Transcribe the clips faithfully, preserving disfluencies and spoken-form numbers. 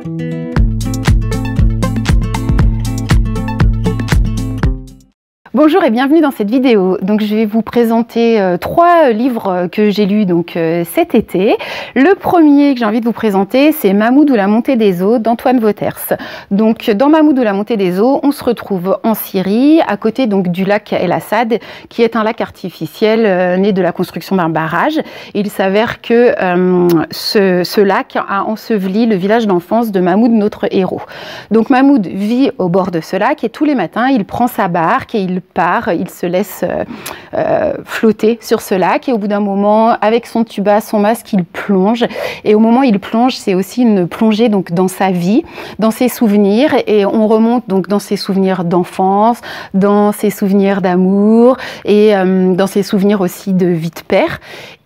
Bonjour et bienvenue dans cette vidéo. Donc je vais vous présenter euh, trois livres que j'ai lus donc euh, cet été. Le premier que j'ai envie de vous présenter, c'est Mahmoud ou la montée des eaux d'Antoine Wauters. Donc dans Mahmoud ou la montée des eaux, on se retrouve en Syrie, à côté donc du lac El Assad, qui est un lac artificiel euh, né de la construction d'un barrage. Il s'avère que euh, ce, ce lac a enseveli le village d'enfance de Mahmoud, notre héros. Donc Mahmoud vit au bord de ce lac et tous les matins, il prend sa barque et il part, il se laisse euh, euh, flotter sur ce lac et au bout d'un moment, avec son tuba, son masque, il plonge. Et au moment où il plonge, c'est aussi une plongée donc dans sa vie, dans ses souvenirs, et on remonte donc dans ses souvenirs d'enfance, dans ses souvenirs d'amour et euh, dans ses souvenirs aussi de vie de père.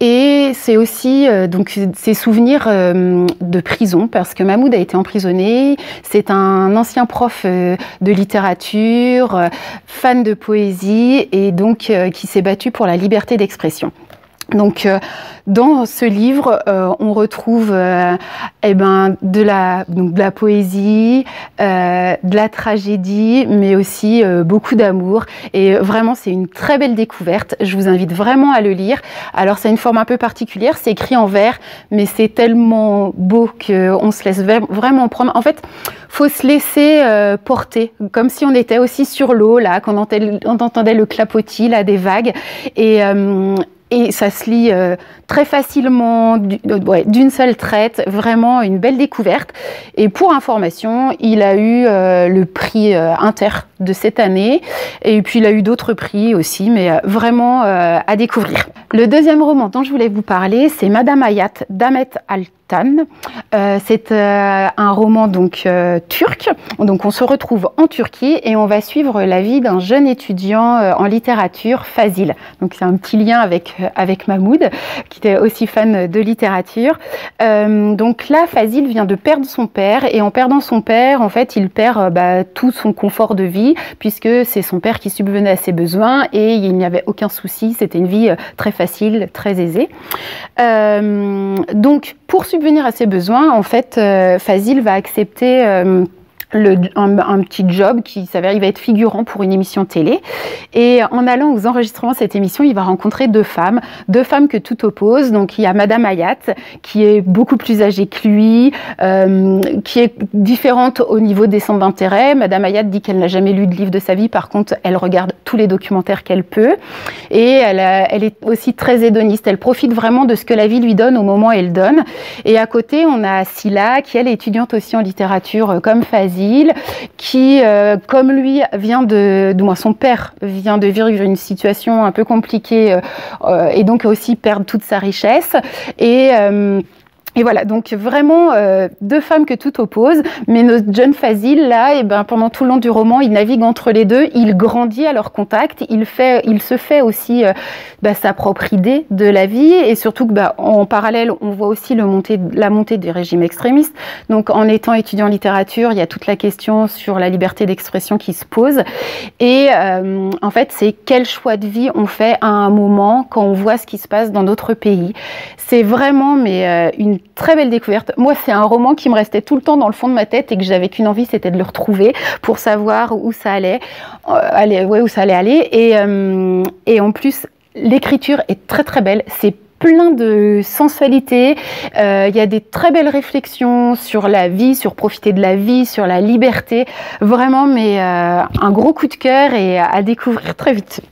Et c'est aussi euh, donc ses souvenirs euh, de prison, parce que Mahmoud a été emprisonné. C'est un ancien prof euh, de littérature, euh, fan de poésie et donc euh, qui s'est battu pour la liberté d'expression. Donc, euh, dans ce livre, euh, on retrouve euh, eh ben, de, la, donc, de la poésie, euh, de la tragédie, mais aussi euh, beaucoup d'amour. Et vraiment, c'est une très belle découverte. Je vous invite vraiment à le lire. Alors, c'est une forme un peu particulière. C'est écrit en vers, mais c'est tellement beau qu'on se laisse vraiment prendre. En fait, faut se laisser euh, porter, comme si on était aussi sur l'eau, là, qu'on entendait, on entendait le clapotis là, des vagues. Et... Euh, Et ça se lit euh, très facilement, d'une ouais, seule traite, vraiment une belle découverte. Et pour information, il a eu euh, le prix euh, Inter de cette année. Et puis il a eu d'autres prix aussi, mais euh, vraiment euh, à découvrir. Le deuxième roman dont je voulais vous parler, c'est Madame Hayat d'Ahmet Altan. Euh, c'est euh, un roman donc euh, turc. Donc on se retrouve en Turquie et on va suivre la vie d'un jeune étudiant euh, en littérature, Fazil. Donc c'est un petit lien avec avec Mahmoud, qui était aussi fan de littérature. Euh, donc là, Fazil vient de perdre son père, et en perdant son père, en fait, il perd euh, bah, tout son confort de vie, puisque c'est son père qui subvenait à ses besoins, et il n'y avait aucun souci, c'était une vie euh, très facile, très aisée. Euh, donc, pour subvenir à ses besoins, en fait, euh, Fazil va accepter... Euh, Le, un, un petit job qui s'avère, il va être figurant pour une émission télé. Et en allant aux enregistrements de cette émission, il va rencontrer deux femmes, deux femmes que tout oppose. Donc il y a Madame Hayat, qui est beaucoup plus âgée que lui, euh, qui est différente au niveau des centres d'intérêt. Madame Hayat dit qu'elle n'a jamais lu de livre de sa vie, par contre, elle regarde tous les documentaires qu'elle peut. Et elle, a, elle est aussi très hédoniste, elle profite vraiment de ce que la vie lui donne au moment où elle donne. Et à côté, on a Silla, qui elle est étudiante aussi en littérature, comme Fazil, qui, euh, comme lui, vient de, du moins son père vient de vivre une situation un peu compliquée euh, et donc aussi perdre toute sa richesse. Et euh, Et voilà, donc vraiment euh, deux femmes que tout oppose, mais notre jeune Fazil, là, et ben, pendant tout le long du roman, il navigue entre les deux, il grandit à leur contact, il, fait, il se fait aussi euh, bah, sa propre idée de la vie, et surtout que bah, en parallèle, on voit aussi le montée, la montée des régimes extrémistes. Donc en étant étudiant en littérature, il y a toute la question sur la liberté d'expression qui se pose, et euh, en fait, c'est quel choix de vie on fait à un moment quand on voit ce qui se passe dans d'autres pays. C'est vraiment mais, euh, une très belle découverte. Moi, c'est un roman qui me restait tout le temps dans le fond de ma tête et que j'avais qu'une envie, c'était de le retrouver pour savoir où ça allait, euh, aller, ouais, où ça allait aller. Et, euh, et en plus, l'écriture est très très belle. C'est plein de sensualité. Euh, il y a des très belles réflexions sur la vie, sur profiter de la vie, sur la liberté. Vraiment, mais euh, un gros coup de cœur et à découvrir très vite.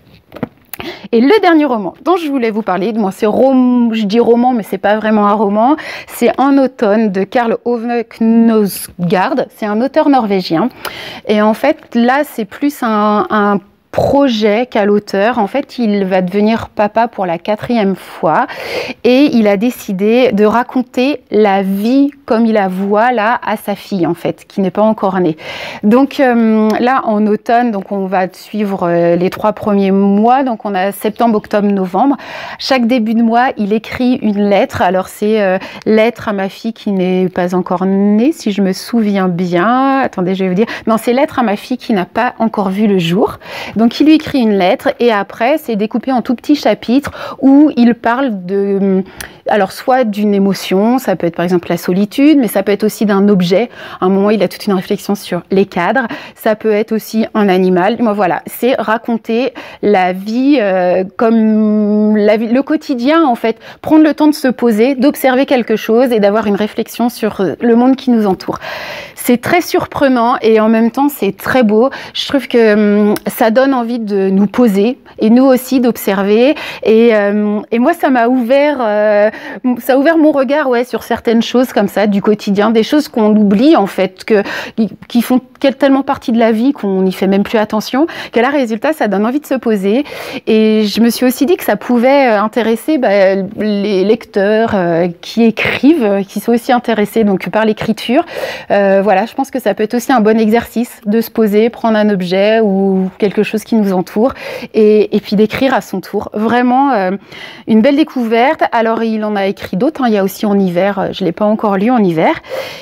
Et le dernier roman dont je voulais vous parler, moi c'est rom, je dis roman mais c'est pas vraiment un roman, c'est En automne de Karl Ove Knausgaard. C'est un auteur norvégien et en fait là c'est plus un, un projet qu'à l'auteur. En fait, il va devenir papa pour la quatrième fois et il a décidé de raconter la vie comme il la voit là à sa fille en fait, qui n'est pas encore née. Donc euh, là en automne, donc on va suivre euh, les trois premiers mois. Donc on a septembre, octobre, novembre. Chaque début de mois, il écrit une lettre. Alors c'est euh, lettre à ma fille qui n'est pas encore née, si je me souviens bien. Attendez, je vais vous dire. Non, c'est lettre à ma fille qui n'a pas encore vu le jour. Donc il lui écrit une lettre et après c'est découpé en tout petits chapitres où il parle de, alors soit d'une émotion, ça peut être par exemple la solitude, mais ça peut être aussi d'un objet. À un moment il a toute une réflexion sur les cadres, ça peut être aussi un animal. Moi voilà, c'est raconter la vie euh, comme la vie, le quotidien en fait, prendre le temps de se poser, d'observer quelque chose et d'avoir une réflexion sur le monde qui nous entoure. C'est très surprenant et en même temps c'est très beau. Je trouve que hum, ça donne envie de nous poser et nous aussi d'observer et, euh, et moi ça m'a ouvert euh, ça a ouvert mon regard ouais, sur certaines choses comme ça du quotidien, des choses qu'on oublie en fait, que, qui font tellement partie de la vie qu'on n'y fait même plus attention, que là résultat ça donne envie de se poser. Et je me suis aussi dit que ça pouvait intéresser bah, les lecteurs euh, qui écrivent, qui sont aussi intéressés donc par l'écriture. Euh, voilà, je pense que ça peut être aussi un bon exercice de se poser, prendre un objet ou quelque chose qui nous entoure et, et puis d'écrire à son tour. Vraiment euh, une belle découverte. Alors il en a écrit d'autres, hein. Il y a aussi En hiver, je ne l'ai pas encore lu En hiver.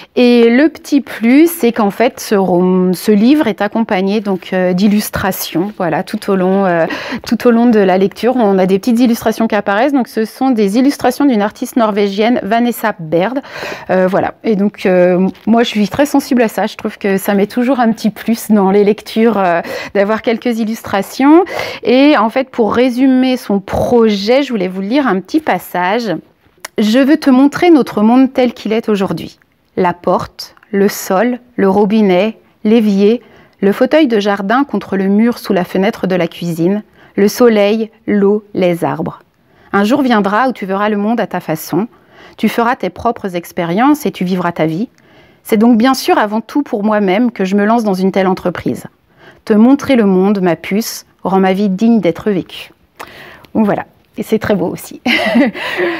Et le petit plus, c'est qu'en fait ce, ce livre est accompagné donc euh, d'illustrations. Voilà, tout au long, euh, tout au long de la lecture, on a des petites illustrations qui apparaissent. Donc ce sont des illustrations d'une artiste norvégienne, Vanessa Baird. Euh, voilà. Et donc euh, moi je suis très sensible à ça. Je trouve que ça met toujours un petit plus dans les lectures euh, d'avoir quelques illustrations. Et en fait, pour résumer son projet, je voulais vous lire un petit passage. Je veux te montrer notre monde tel qu'il est aujourd'hui. La porte, le sol, le robinet, l'évier, le fauteuil de jardin contre le mur sous la fenêtre de la cuisine, le soleil, l'eau, les arbres. Un jour viendra où tu verras le monde à ta façon, tu feras tes propres expériences et tu vivras ta vie. C'est donc bien sûr avant tout pour moi-même que je me lance dans une telle entreprise. Te montrer le monde, ma puce, rend ma vie digne d'être vécue. Donc voilà. Et c'est très beau aussi. euh,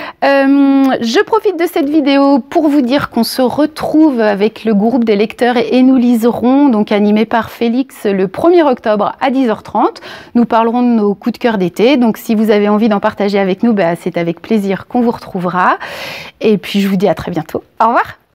je profite de cette vidéo pour vous dire qu'on se retrouve avec le groupe des lecteurs et, et nous liserons, donc animé par Félix, le premier octobre à dix heures trente. Nous parlerons de nos coups de cœur d'été. Donc si vous avez envie d'en partager avec nous, bah, c'est avec plaisir qu'on vous retrouvera. Et puis je vous dis à très bientôt. Au revoir.